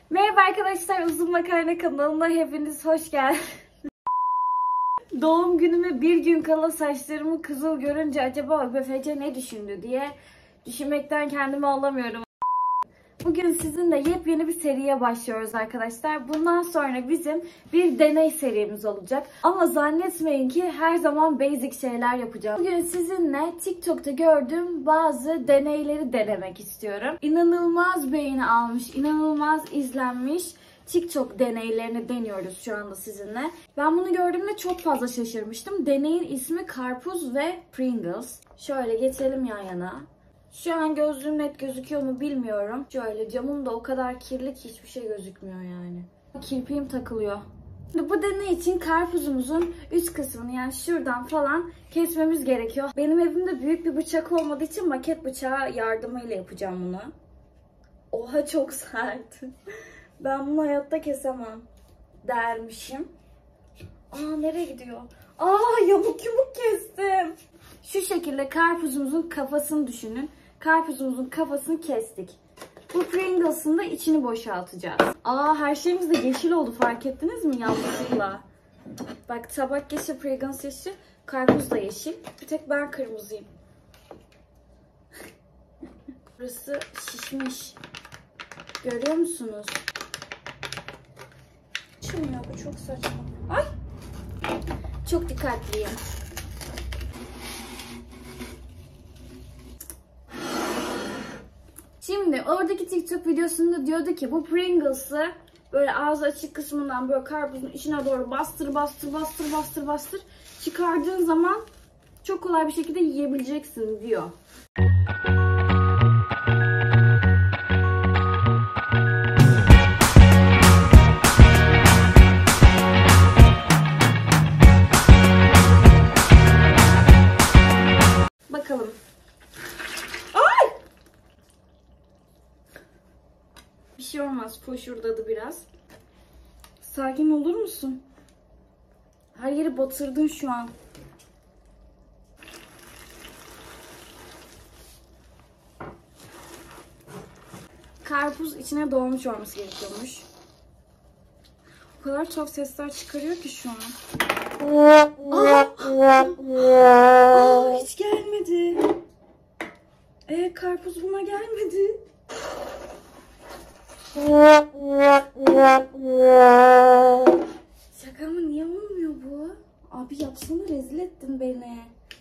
Merhaba arkadaşlar, Uzun Makarna kanalına hepiniz hoş geldiniz. Doğum günüme bir gün kala saçlarımı kızıl görünce acaba ÖBFC ne düşündü diye düşünmekten kendimi alamıyorum. Bugün sizinle yepyeni bir seriye başlıyoruz arkadaşlar. Bundan sonra bizim bir deney serimiz olacak. Ama zannetmeyin ki her zaman basic şeyler yapacağım. Bugün sizinle TikTok'ta gördüğüm bazı deneyleri denemek istiyorum. İnanılmaz beğeni almış, inanılmaz izlenmiş TikTok deneylerini deniyoruz şu anda sizinle. Ben bunu gördüğümde çok fazla şaşırmıştım. Deneyin ismi Karpuz ve Pringles. Şöyle getirelim yan yana. Şu an gözlüğüm net gözüküyor mu bilmiyorum. Şöyle camım da o kadar kirli ki hiçbir şey gözükmüyor yani. Kirpiğim takılıyor. Şimdi bu deney için karpuzumuzun üst kısmını yani şuradan falan kesmemiz gerekiyor. Benim evimde büyük bir bıçak olmadığı için maket bıçağı yardımıyla yapacağım bunu. Oha çok sert. Ben bunu hayatta kesemem dermişim. Nereye gidiyor? Yamuk yumuk kestim. Şu şekilde karpuzumuzun kafasını düşünün. Karpuzumuzun kafasını kestik. Bu Pringles'ın da içini boşaltacağız. Her şeyimiz de yeşil oldu, fark ettiniz mi yanlışlıkla? Bak, tabak yeşil, Pringles yeşil, karpuz da yeşil. Bir tek ben kırmızıyım. Burası şişmiş. Görüyor musunuz? Açılmıyor, bu çok saçma. Ay! Çok dikkatliyim. Şimdi oradaki TikTok videosunda diyordu ki bu Pringles'ı böyle ağzı açık kısmından böyle karpuzun içine doğru bastır çıkardığın zaman çok kolay bir şekilde yiyebileceksin diyor. Bakalım. Bir şey olmaz. Foşurdadı biraz. Sakin olur musun? Her yeri batırdın şu an. Karpuz içine doğmuş olması gerekiyormuş. O kadar çok sesler çıkarıyor ki şu an. Hiç gelmedi. Karpuz buna gelmedi. Şaka mı? Niye olmuyor bu? Abi yapsana, rezil ettin beni.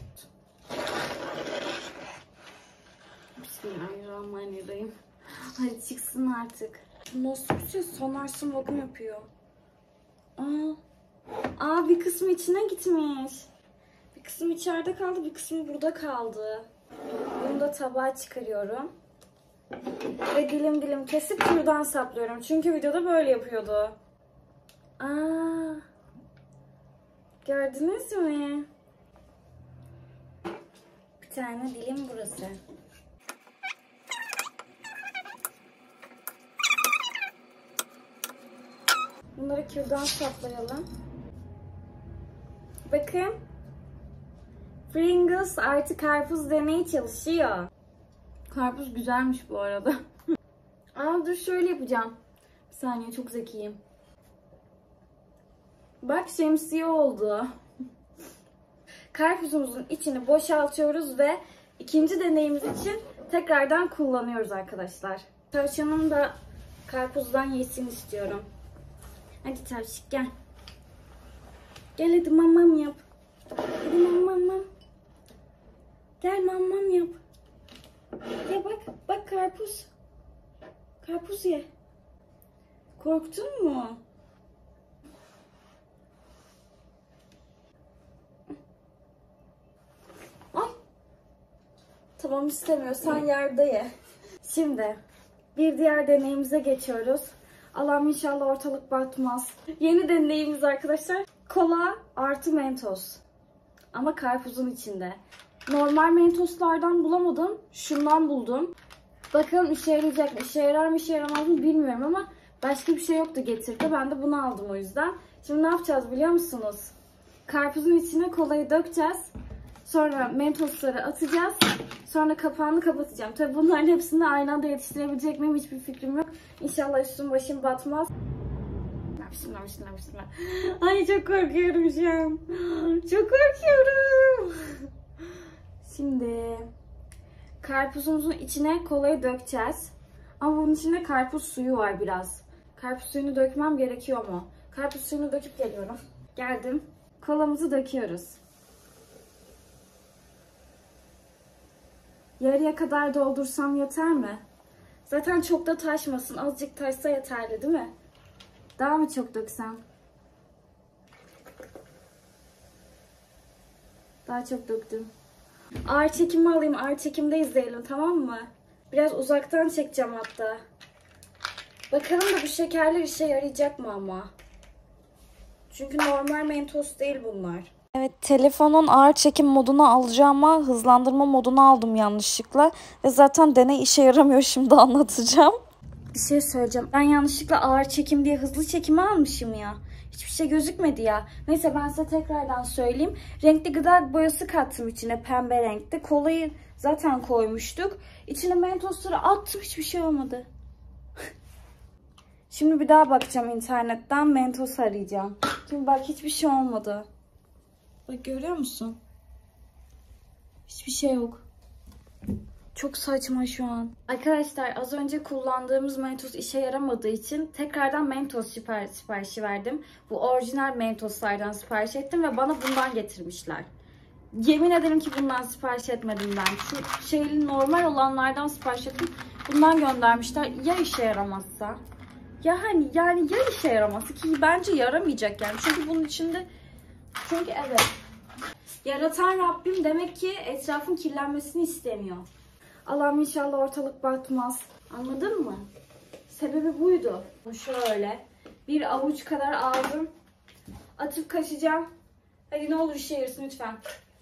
Bismillahirrahmanirrahim. Hadi çıksın artık. Nasıl bir şey? Sonarsın vakum yapıyor. Bir kısmı içine gitmiş. Bir kısmı içeride kaldı, bir kısmı burada kaldı. Bunu da tabağa çıkarıyorum. Ve dilim dilim kesip şuradan saplıyorum. Çünkü videoda böyle yapıyordu. Gördünüz mü? Bir tane dilim burası. Bunları kürdan saplayalım. Bakın. Pringles artı karpuz deneyi çalışıyor. Karpuz güzelmiş bu arada. Dur şöyle yapacağım. Bir saniye, çok zekiyim. Bak, şemsiye oldu. Karpuzumuzun içini boşaltıyoruz ve ikinci deneyimiz için tekrardan kullanıyoruz arkadaşlar. Tavşanım da karpuzdan yesin istiyorum. Hadi tavşik gel. Gel hadi mamam yap. Hadi mamam. Gel mamam yap. Ya bak karpuz. Karpuz ye. Korktun mu? Tamam, istemiyorsan yerde ye. Şimdi bir diğer deneyimize geçiyoruz. Allah'ım inşallah ortalık batmaz. Yeni deneyimiz arkadaşlar. Kola artı mentos. Ama karpuzun içinde. Normal mentoslardan bulamadım. Şundan buldum. Bakalım işe yarayacak mı? İşe yarar mı, işe yaramaz mı bilmiyorum ama başka bir şey yoktu getirdi. Ben de bunu aldım o yüzden. Şimdi ne yapacağız biliyor musunuz? Karpuzun içine kolayı dökeceğiz. Sonra mentosları atacağız. Sonra kapağını kapatacağım. Tabii bunların hepsini aynı anda yetiştirebilecek miyim hiçbir fikrim yok. İnşallah üstüm başım batmaz. Bismillah. Ay çok korkuyorum şu an. Çok korkuyorum. Şimdi karpuzumuzun içine kolayı dökeceğiz. Ama bunun içinde karpuz suyu var biraz. Karpuz suyunu dökmem gerekiyor mu? Karpuz suyunu döküp geliyorum. Geldim. Kolamızı döküyoruz. Yarıya kadar doldursam yeter mi? Zaten çok da taşmasın. Azıcık taşsa yeterli değil mi? Daha mı çok döksem? Daha çok döktüm. Ağır çekimi alayım. Ağır çekimde izleyelim, tamam mı? Biraz uzaktan çekeceğim hatta. Bakalım da bu şekerler işe yarayacak mı ama? Çünkü normal mentos değil bunlar. Evet, telefonun ağır çekim moduna alacağım ama hızlandırma moduna aldım yanlışlıkla. Ve zaten deney işe yaramıyor, şimdi anlatacağım. Bir şey söyleyeceğim. Ben yanlışlıkla ağır çekim diye hızlı çekimi almışım ya. Hiçbir şey gözükmedi ya. Neyse ben size tekrardan söyleyeyim. Renkli gıda boyası kattım içine, pembe renkte. Kolayı zaten koymuştuk. İçine mentosları attım, hiçbir şey olmadı. Şimdi bir daha bakacağım internetten, mentos arayacağım. Şimdi bak, hiçbir şey olmadı. Bak, görüyor musun? Hiçbir şey yok. Çok saçma şu an. Arkadaşlar az önce kullandığımız mentos işe yaramadığı için tekrardan mentos siparişi verdim. Bu orijinal mentoslardan sipariş ettim ve bana bundan getirmişler. Yemin ederim ki bundan sipariş etmedim ben. Şu şeyli normal olanlardan sipariş ettim. Bundan göndermişler. Ya işe yaramazsa? Ya ya işe yaramazsa, ki bence yaramayacak yani. Çünkü bunun içinde evet. Yaratan Rabbim demek ki etrafın kirlenmesini istemiyor. Allah'ım inşallah ortalık batmaz. Anladın mı? Sebebi buydu. Şöyle bir avuç kadar aldım. Atıp kaçacağım. Hadi ne olur işe yarasın lütfen.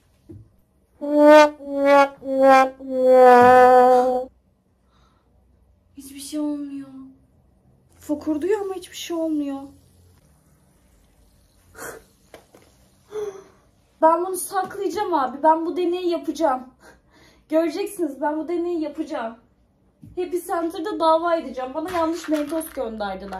Hiçbir şey olmuyor. Fokurduyor ama hiçbir şey olmuyor. Ben bunu saklayacağım abi. Ben bu deneyi yapacağım. Göreceksiniz, ben bu deneyi yapacağım. Happy Center'da dava edeceğim. Bana yanlış mentos gönderdiler.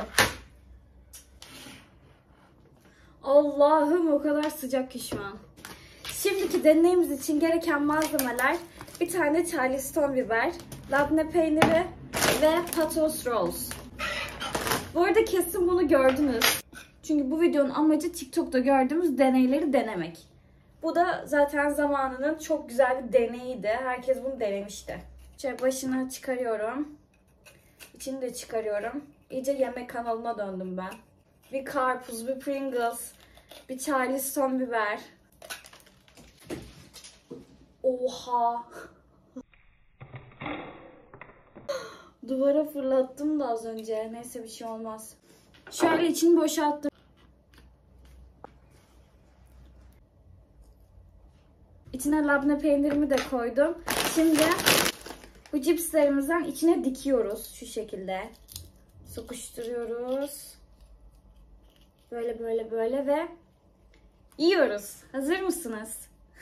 Allah'ım, o kadar sıcak ki şu an. Şimdiki deneyimiz için gereken malzemeler: bir tane Charleston biber, labne peyniri ve patos rolls. Bu arada kesin bunu gördünüz. Çünkü bu videonun amacı TikTok'ta gördüğümüz deneyleri denemek. Bu da zaten zamanının çok güzel bir deneyiydi. Herkes bunu denemişti. Şöyle başını çıkarıyorum. İçini de çıkarıyorum. İyice yemek kanalına döndüm ben. Bir karpuz, bir Pringles, bir Charleston biber. Oha! Duvara fırlattım da az önce. Neyse, bir şey olmaz. Şöyle içini boşalttım. İçine labne peynirimi de koydum. Şimdi bu cipslerimizden içine dikiyoruz. Şu şekilde. Sokuşturuyoruz. Böyle ve yiyoruz. Hazır mısınız?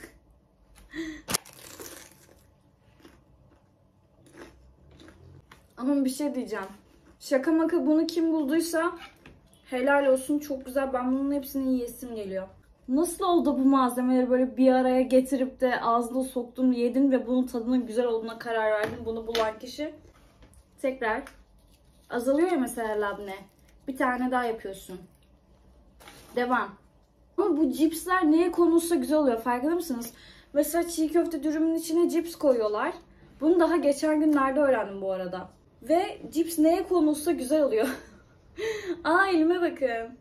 Ama bir şey diyeceğim. Şaka maka bunu kim bulduysa helal olsun, çok güzel. Ben bunun hepsini yiyesim geliyor. Nasıl oldu bu malzemeleri böyle bir araya getirip de ağzına soktum, yedin ve bunun tadının güzel olduğuna karar verdin? Bunu bulan kişi. Tekrar. Azalıyor ya mesela labne. Bir tane daha yapıyorsun. Devam. Ama bu cipsler neye konulsa güzel oluyor, farkında mısınız? Mesela çiğ köfte dürümün içine cips koyuyorlar. Bunu daha geçen günlerde öğrendim bu arada. Ve cips neye konulsa güzel oluyor. Aa, elime bakın.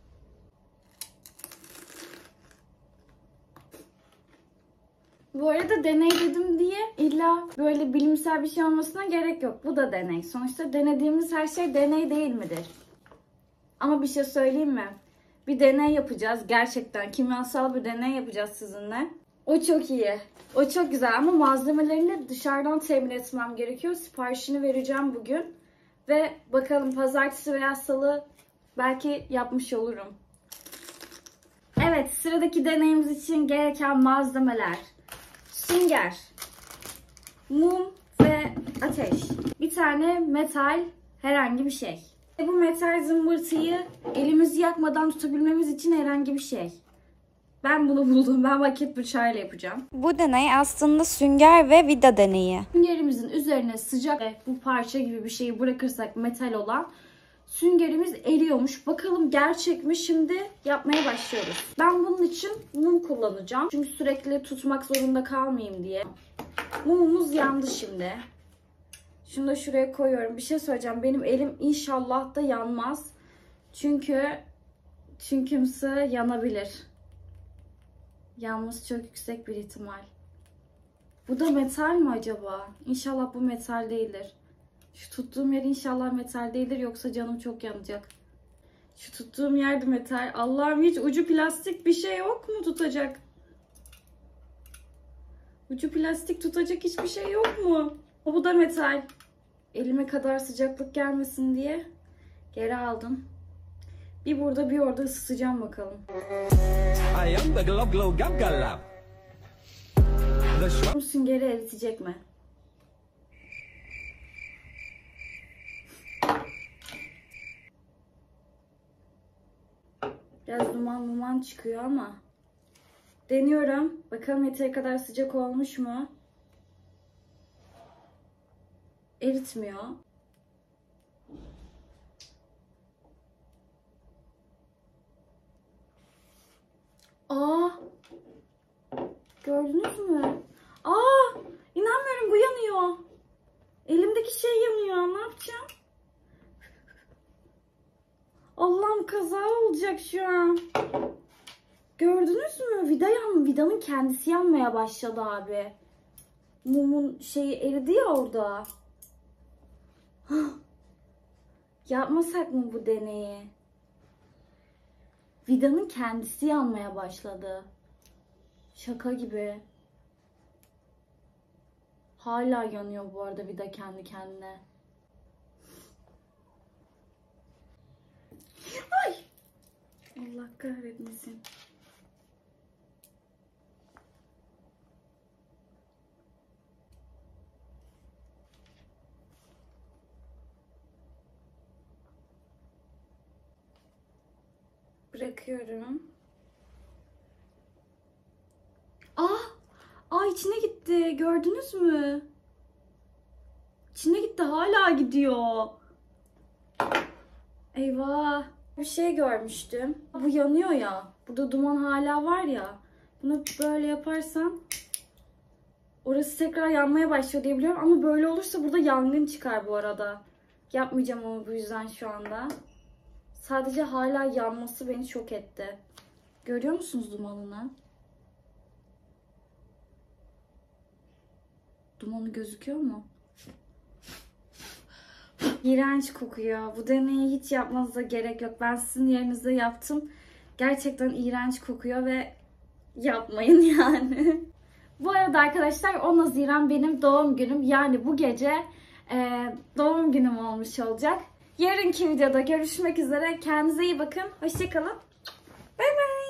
Bu arada deney dedim diye illa böyle bilimsel bir şey olmasına gerek yok. Bu da deney. Sonuçta denediğimiz her şey deney değil midir? Ama bir şey söyleyeyim mi? Bir deney yapacağız. Gerçekten kimyasal bir deney yapacağız sizinle. O çok iyi. O çok güzel ama malzemelerini dışarıdan temin etmem gerekiyor. Siparişini vereceğim bugün. Ve bakalım pazartesi veya salı belki yapmış olurum. Evet, sıradaki deneyimiz için gereken malzemeler: Sünger, mum ve ateş. Bir tane metal, herhangi bir şey. Bu metal zımbırtıyı elimizi yakmadan tutabilmemiz için herhangi bir şey. Ben bunu buldum. Ben vakit bıçağıyla yapacağım. Bu deney aslında sünger ve vida deneyi. Süngerimizin üzerine sıcak ve bu parça gibi bir şeyi bırakırsak metal olan süngerimiz eriyormuş. Bakalım gerçek mi? Şimdi yapmaya başlıyoruz. Ben bunun için mum kullanacağım. Çünkü sürekli tutmak zorunda kalmayayım diye. Mumumuz yandı şimdi. Şunu da şuraya koyuyorum. Bir şey söyleyeceğim. Benim elim inşallah da yanmaz. Çünkü yanabilir. Yanması çok yüksek bir ihtimal. Bu da metal mi acaba? İnşallah bu metal değildir. Şu tuttuğum yer inşallah metal değildir, yoksa canım çok yanacak. Şu tuttuğum yerde metal. Allah'ım, hiç ucu plastik bir şey yok mu tutacak? Ucu plastik tutacak hiçbir şey yok mu? Bu da metal. Elime kadar sıcaklık gelmesin diye geri aldım. Bir burada bir orada ısıtacağım bakalım. Bu süngeri eritecek mi? Biraz duman çıkıyor ama deniyorum. Bakalım yeteri kadar sıcak olmuş mu? Eritmiyor. Aa! Gördünüz mü? Aa! İnanmıyorum, bu yanıyor. Elimdeki şey yanıyor. Ne yapacağım? Allah'ım, kaza olacak şu an. Gördünüz mü? Vidanın kendisi yanmaya başladı abi. Mumun şeyi eridi ya orada. Yapmasak mı bu deneyi? Vidanın kendisi yanmaya başladı. Şaka gibi. Hala yanıyor bu arada vida kendi kendine. Ay! Allah kahretmesin. Bırakıyorum. İçine gitti. Gördünüz mü? İçine gitti. Hala gidiyor. Eyvah. Bir şey görmüştüm. Bu yanıyor ya. Burada duman hala var ya. Bunu böyle yaparsam orası tekrar yanmaya başlıyor diye biliyorum. Ama böyle olursa burada yangın çıkar bu arada. Yapmayacağım ama bu yüzden şu anda. Sadece hala yanması beni şok etti. Görüyor musunuz dumanını? Dumanı gözüküyor mu? İğrenç kokuyor. Bu deneyi hiç yapmanıza gerek yok. Ben sizin yerinizde yaptım. Gerçekten iğrenç kokuyor ve yapmayın yani. Bu arada arkadaşlar 10 Haziran benim doğum günüm. Yani bu gece doğum günüm olmuş olacak. Yarınki videoda görüşmek üzere. Kendinize iyi bakın. Hoşça kalın. Bay bay.